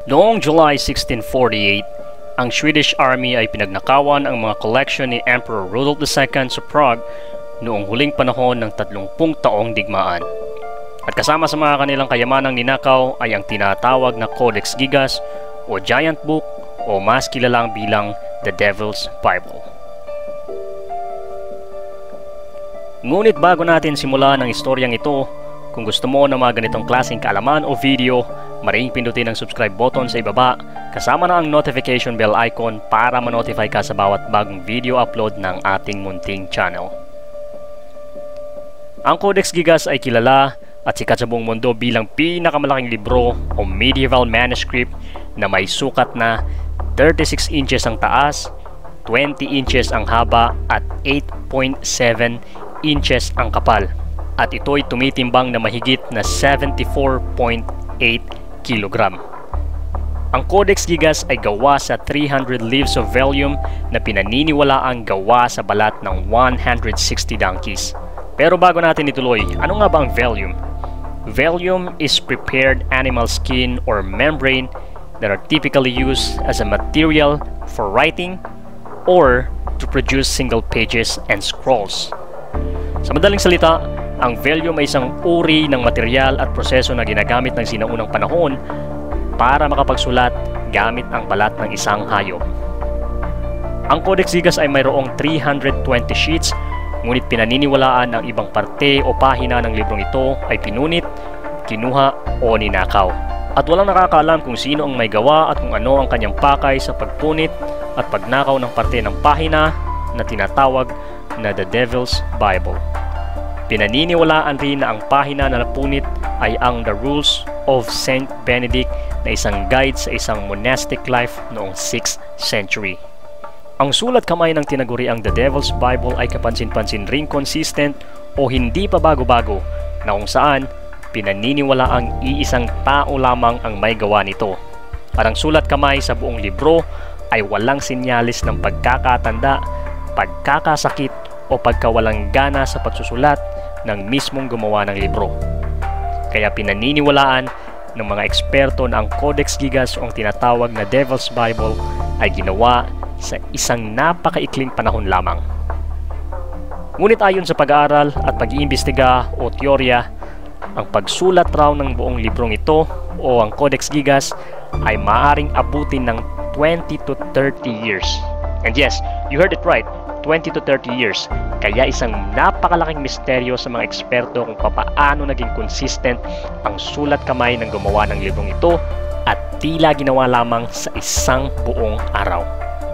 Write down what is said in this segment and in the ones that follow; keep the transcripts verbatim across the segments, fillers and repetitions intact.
Noong July sixteen forty-eight, ang Swedish Army ay pinagnakawan ang mga collection ni Emperor Rudolf the Second sa Prague noong huling panahon ng tatlumpung taong digmaan. At kasama sa mga kanilang kayamanang ninakaw ay ang tinatawag na Codex Gigas o Giant Book o mas kilalang bilang The Devil's Bible. Ngunit bago natin simulan ang istoryang ito, kung gusto mo ng mga ganitong klaseng kaalaman o video, maring pindutin ang subscribe button sa ibaba kasama na ang notification bell icon para ma-notify ka sa bawat bagong video upload ng ating munting channel. Ang Codex Gigas ay kilala at sikat sa buong mundo bilang pinakamalaking libro o medieval manuscript na may sukat na thirty-six inches ang taas, twenty inches ang haba at eight point seven inches ang kapal. At ito'y tumitimbang na mahigit na seventy-four point eight kilogram. Ang Codex Gigas ay gawa sa three hundred leaves of vellum na pinaniniwalaang gawa sa balat ng one hundred sixty donkeys. Pero bago natin ituloy, ano nga ba ang vellum? Vellum is prepared animal skin or membrane that are typically used as a material for writing or to produce single pages and scrolls. Sa madaling salita, ang vellum ay isang uri ng material at proseso na ginagamit ng sinaunang panahon para makapagsulat gamit ang balat ng isang hayop. Ang Codex Gigas ay mayroong three hundred twenty sheets, ngunit pinaniniwalaan ang ibang parte o pahina ng librong ito ay pinunit, kinuha o ninakaw. At walang nakakaalam kung sino ang may gawa at kung ano ang kanyang pakay sa pagpunit at pagnakaw ng parte ng pahina na tinatawag na The Devil's Bible. Pinaniniwalaan rin na ang pahina na napunit ay ang The Rules of Saint Benedict na isang guide sa isang monastic life noong sixth century. Ang sulat kamay ng tinaguriang The Devil's Bible ay kapansin-pansin ring consistent o hindi pa bago-bago na kung saan pinaniniwalaang iisang tao lamang ang may gawa nito. At ang sulat kamay sa buong libro ay walang sinyalis ng pagkakatanda, pagkakasakit o pagkawalang gana sa pagsusulat ng mismong gumawa ng libro. Kaya pinaniniwalaan ng mga eksperto na ang Codex Gigas o ang tinatawag na Devil's Bible ay ginawa sa isang napakaikling panahon lamang. Ngunit ayon sa pag-aaral at pag-iimbestiga o teorya, ang pagsulat raw ng buong librong ito o ang Codex Gigas ay maaaring abutin ng twenty to thirty years. And yes, you heard it right, twenty to thirty years. Kaya isang napakalaking misteryo sa mga eksperto kung papaano naging consistent ang sulat kamay ng gumawa ng librong ito at tila ginawa lamang sa isang buong araw.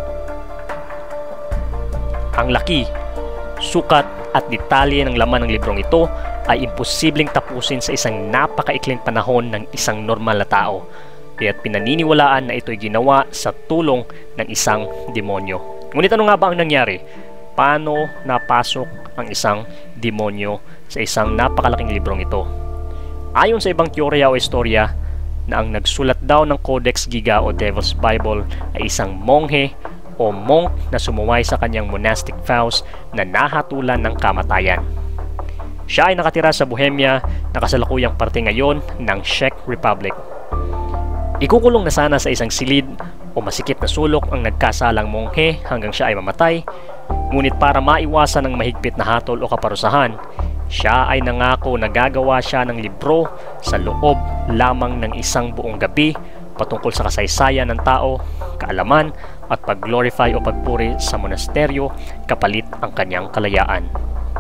Ang laki, sukat at detalye ng laman ng librong ito ay imposibleng tapusin sa isang napakaikling panahon ng isang normal na tao. Kaya't pinaniniwalaan na ito'y ginawa sa tulong ng isang demonyo. Ngunit ano nga ba ang nangyari? Paano napasok ang isang demonyo sa isang napakalaking librong ito? Ayon sa ibang teorya o istorya, na ang nagsulat daw ng Codex Giga o Devil's Bible ay isang monghe o monk na sumuway sa kanyang monastic vows na nahatulan ng kamatayan. Siya ay nakatira sa Bohemia na kasalukuyang parte ngayon ng Czech Republic. Ikukulong na sana sa isang silid o masikip na sulok ang nagkasalang monghe hanggang siya ay mamatay. Ngunit para maiwasan ng mahigpit na hatol o kaparusahan, siya ay nangako na gagawa siya ng libro sa loob lamang ng isang buong gabi patungkol sa kasaysayan ng tao, kaalaman at pag-glorify o pagpuri sa monasteryo kapalit ang kanyang kalayaan.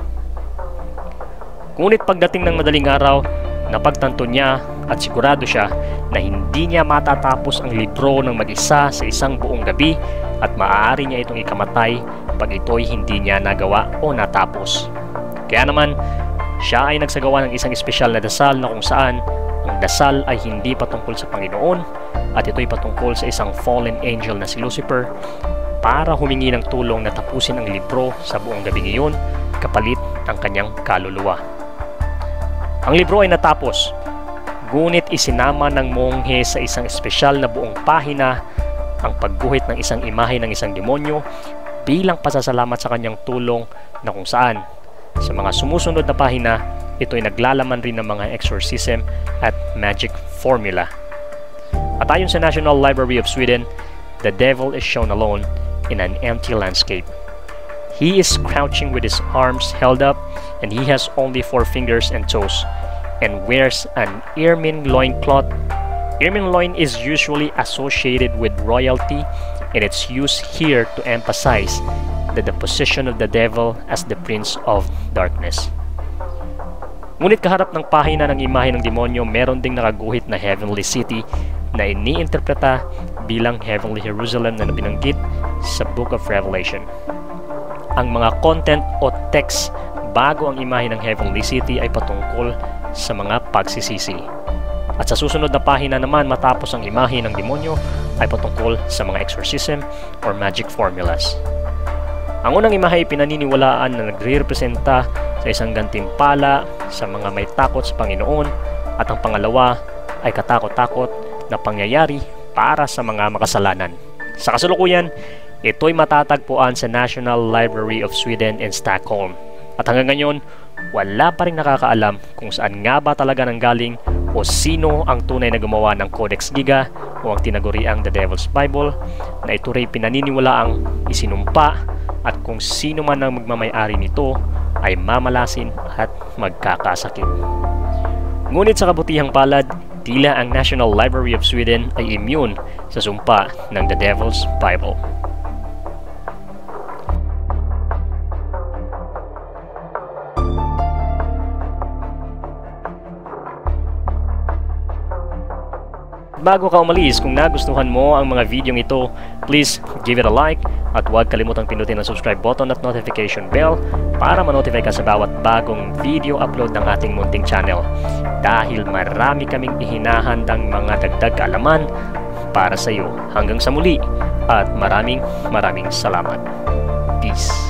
Ngunit pagdating ng madaling araw, napagtanto niya at sigurado siya na hindi niya matatapos ang libro ng mag-isa sa isang buong gabi at maaari niya itong ikamatay pag ito'y hindi niya nagawa o natapos. Kaya naman, siya ay nagsagawa ng isang espesyal na dasal na kung saan ang dasal ay hindi patungkol sa Panginoon at ito'y patungkol sa isang fallen angel na si Lucifer para humingi ng tulong na tapusin ang libro sa buong gabi ngayon kapalit ang kanyang kaluluwa. Ang libro ay natapos, ngunit isinama ng monghe sa isang espesyal na buong pahina ang pagguhit ng isang imahe ng isang demonyo bilang pasasalamat sa kanyang tulong na kung saan sa mga sumusunod na pahina ito ay naglalaman rin ng mga exorcism at magic formula. At ayon sa National Library of Sweden, the devil is shown alone in an empty landscape. He is crouching with his arms held up, and he has only four fingers and toes, and wears an ermine loincloth. Ermine loin is usually associated with royalty, and it's used here to emphasize that the position of the devil as the prince of darkness. Ngunit kaharap ng pahina ng imahe ng demonyo, meron ding nakaguhit na heavenly city na iniinterpreta bilang heavenly Jerusalem na binanggit sa Book of Revelation. Ang mga content o text bago ang imahe ng heavenly city ay patungkol sa mga pagsisisi. At sa susunod na pahina naman matapos ang imahe ng demonyo ay patungkol sa mga exorcism or magic formulas. Ang unang imahe ay pinaniniwalaan na nagre-representa sa isang gantimpala sa mga may takot sa Panginoon, at ang pangalawa ay katakot-takot na pangyayari para sa mga makasalanan. Sa kasalukuyan, ito'y matatagpuan sa National Library of Sweden in Stockholm. At hanggang ngayon, wala pa rin nakakaalam kung saan nga ba talaga nanggaling o sino ang tunay na gumawa ng Codex Gigas o ang tinaguriang The Devil's Bible, na ito rin pinaniniwalaang isinumpa, at kung sino man ang magmamay-ari nito ay mamalasin at magkakasakit. Ngunit sa kabutihang palad, tila ang National Library of Sweden ay immune sa sumpa ng The Devil's Bible. Bago ka umalis, kung nagustuhan mo ang mga videong ito, please give it a like at huwag kalimutang pindutin ang subscribe button at notification bell para ma-notify ka sa bawat bagong video upload ng ating munting channel, dahil marami kaming ihinahandang mga dagdag kaalaman para sa iyo. Hanggang sa muli at maraming maraming salamat. Peace.